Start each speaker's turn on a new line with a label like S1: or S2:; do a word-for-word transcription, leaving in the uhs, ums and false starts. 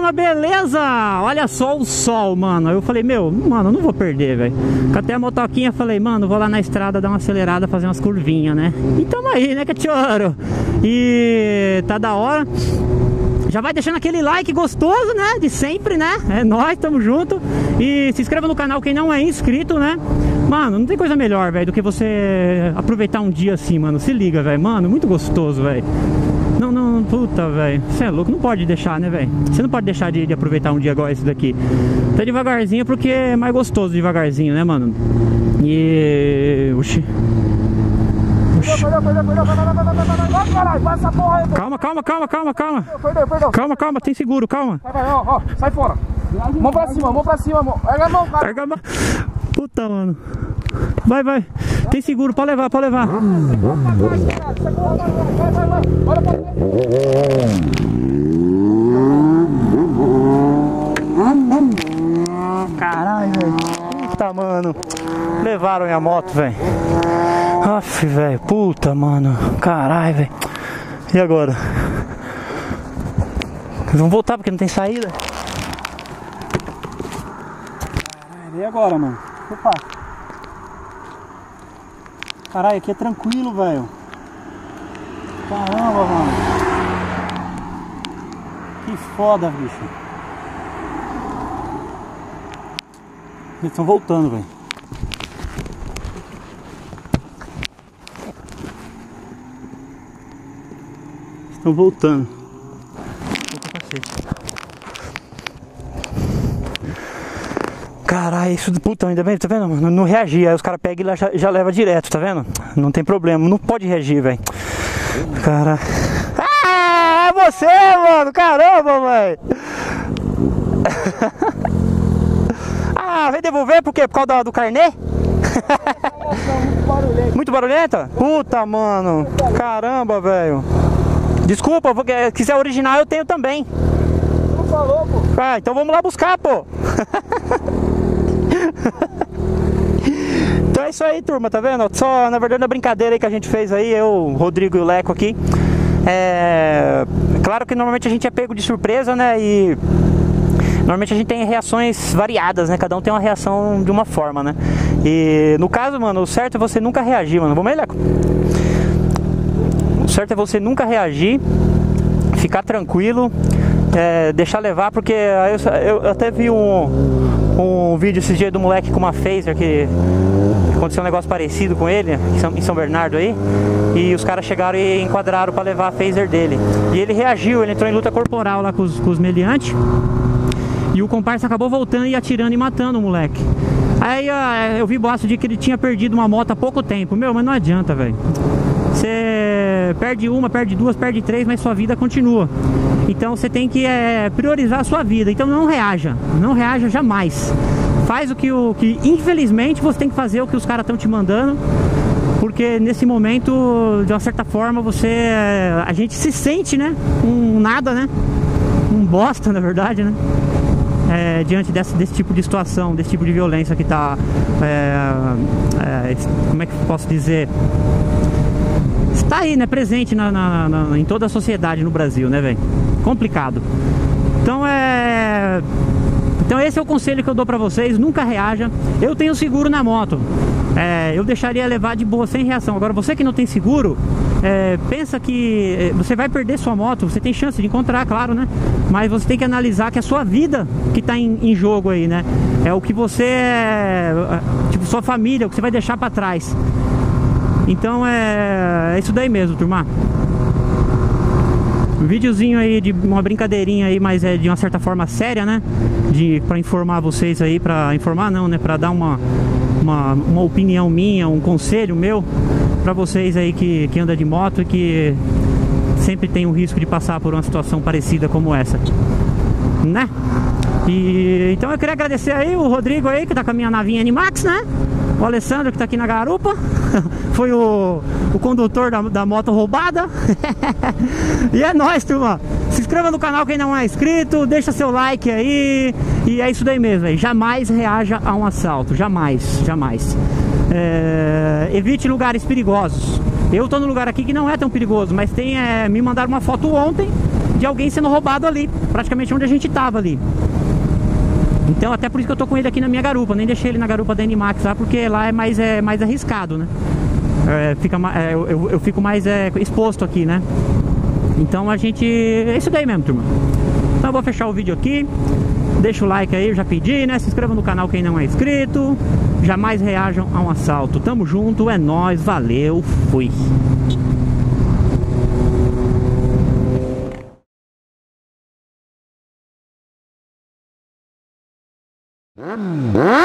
S1: turma, beleza? Olha só o sol, mano. Eu falei, meu, mano, não vou perder, velho. Catei a motoquinha, falei, mano, vou lá na estrada dar uma acelerada, fazer umas curvinhas, né? E tamo aí, né, cachorro? E tá da hora. Já vai deixando aquele like gostoso, né? De sempre, né? É nóis, tamo junto. E se inscreva no canal quem não é inscrito, né? Mano, não tem coisa melhor, velho, do que você aproveitar um dia assim, mano. Se liga, velho. Mano, muito gostoso, velho. Não, não, puta, velho. Você é louco, não pode deixar, né, velho? Você não pode deixar de, de aproveitar um dia igual esse daqui. Tá devagarzinho porque é mais gostoso devagarzinho, né, mano? E... Oxi. Calma, calma, calma, calma, calma.
S2: Perdão, perdão.
S1: Calma, calma, tem seguro, calma.
S2: Vai, vai, ó, ó, sai fora. Mão pra cima, mão pra cima, mão. Pega a mão, cara.
S1: Pega a mão. Puta, mano. Vai, vai. Tem seguro, pode levar, pode levar.
S2: Vai, vai, vai. Olha pra
S1: caralho, velho. Puta, mano. Levaram minha moto, velho. Aff, velho. Puta, mano. Caralho, velho. E agora? Eles vão voltar porque não tem saída.
S2: Caralho, e agora, mano? Opa. Caralho, aqui é tranquilo, velho. Caramba, mano. Que foda, bicho. Eles estão voltando, velho.
S1: Estão voltando. Caralho, isso de puta, ainda bem, tá vendo? Não, não reagir, aí os caras pegam e lá já, já leva direto, tá vendo? Não tem problema, não pode reagir, velho. Cara. Ah, é você, mano! Caramba, velho! Ah, vem devolver por quê? Por causa do carnê? Muito barulhenta? Puta, mano! Caramba, velho! Desculpa, porque se quiser original eu tenho também.
S2: Não falou, pô.
S1: Ah, então vamos lá buscar, pô. Então é isso aí, turma, tá vendo? Só, na verdade, a brincadeira aí que a gente fez aí, eu, o Rodrigo e o Leco aqui. É... Claro que normalmente a gente é pego de surpresa, né? E normalmente a gente tem reações variadas, né? Cada um tem uma reação de uma forma, né? E no caso, mano, o certo é você nunca reagir, mano. Vamos aí, Leco? O certo é você nunca reagir, ficar tranquilo, é, deixar levar, porque eu, eu até vi um, um vídeo esses dias do moleque com uma phaser que aconteceu um negócio parecido com ele em São, em São Bernardo aí, e os caras chegaram e enquadraram para levar a phaser dele, e ele reagiu, ele entrou em luta corporal lá com os, com os meliantes, e o comparsa acabou voltando e atirando e matando o moleque. Aí eu vi boato de que ele tinha perdido uma moto há pouco tempo. Meu, mas não adianta, velho. Você perde uma, perde duas, perde três, mas sua vida continua. Então você tem que é, priorizar a sua vida. Então não reaja, não reaja jamais. Faz o que, o que infelizmente você tem que fazer o que os caras estão te mandando. Porque nesse momento, de uma certa forma, você, a gente se sente, né, um nada, né, um bosta, na verdade, né. É, diante desse, desse tipo de situação, desse tipo de violência que está, é, é, como é que eu posso dizer, está aí, né, presente na, na, na, em toda a sociedade no Brasil, né, velho? Complicado. Então é... Então esse é o conselho que eu dou pra vocês, nunca reaja. Eu tenho seguro na moto, é, eu deixaria levar de boa, sem reação. Agora você que não tem seguro, é, pensa que você vai perder sua moto, você tem chance de encontrar, claro, né? Mas você tem que analisar que é a sua vida que tá em, em jogo aí, né? É o que você, é, tipo, sua família, o que você vai deixar pra trás. Então é, é isso daí mesmo, turma. Um videozinho aí de uma brincadeirinha aí, mas é de uma certa forma séria, né? De, pra informar vocês aí, pra informar não, né? Pra dar uma, uma, uma opinião minha, um conselho meu pra vocês aí que, que anda de moto e que sempre tem o risco de passar por uma situação parecida como essa, né? E então eu queria agradecer aí o Rodrigo aí, que tá com a minha navinha Animax, né? O Alessandro que tá aqui na garupa. Foi o, o condutor da, da moto roubada. E é nóis, turma. Se inscreva no canal quem não é inscrito, deixa seu like aí. E é isso daí mesmo, véio. Jamais reaja a um assalto. Jamais, jamais. É, evite lugares perigosos. Eu tô no lugar aqui que não é tão perigoso, mas tem, é, me mandaram uma foto ontem de alguém sendo roubado ali, praticamente onde a gente tava ali. Então até por isso que eu tô com ele aqui na minha garupa. Nem deixei ele na garupa da Animax lá, porque lá é mais, é, mais arriscado, né? É, fica, é, eu, eu fico mais é, exposto aqui, né? Então a gente... é isso daí mesmo, turma. Então eu vou fechar o vídeo aqui. Deixa o like aí, eu já pedi, né? Se inscreva no canal quem não é inscrito. Jamais reajam a um assalto. Tamo junto, é nóis, valeu, fui.
S3: Mm-hmm.